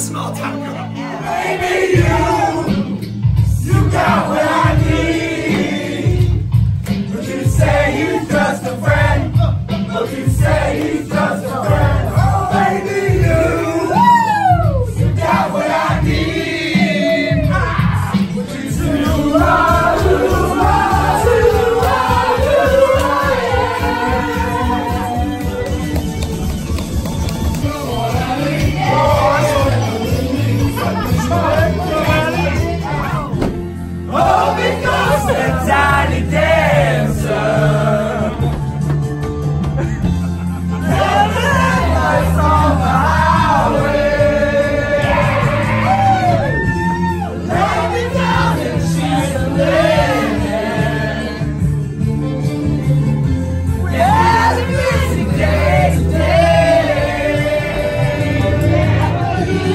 small town girl. Baby, you got what I need. Don't you say you just a friend. Don't you say you just a friend. Oh, baby, you got what I need. What you oh, because the tiny dancer. Lights on the highway. Let me down and she's a living. We had a busy day today.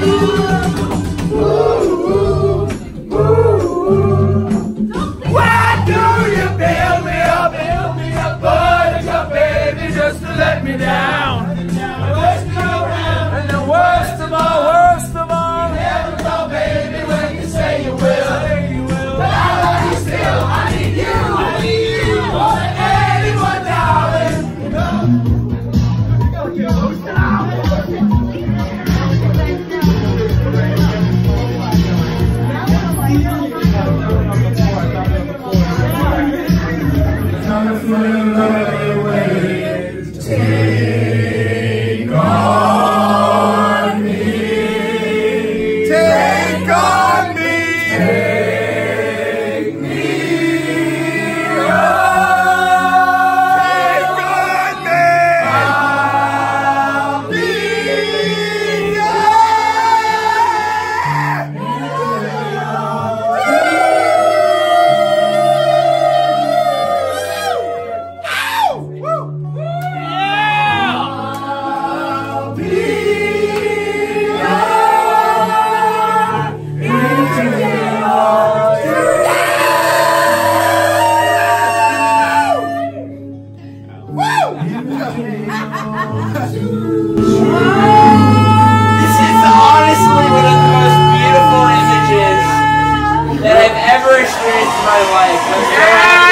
Why do you build me up, buttercup, baby, just to let me down? And the worst of all, you never call, baby, when you say you will. But I love you still, I need you, more than anyone, darling. Take on me, take on me, take me on, take on me, I'll be This is honestly one of the most beautiful images that I've ever experienced in my life.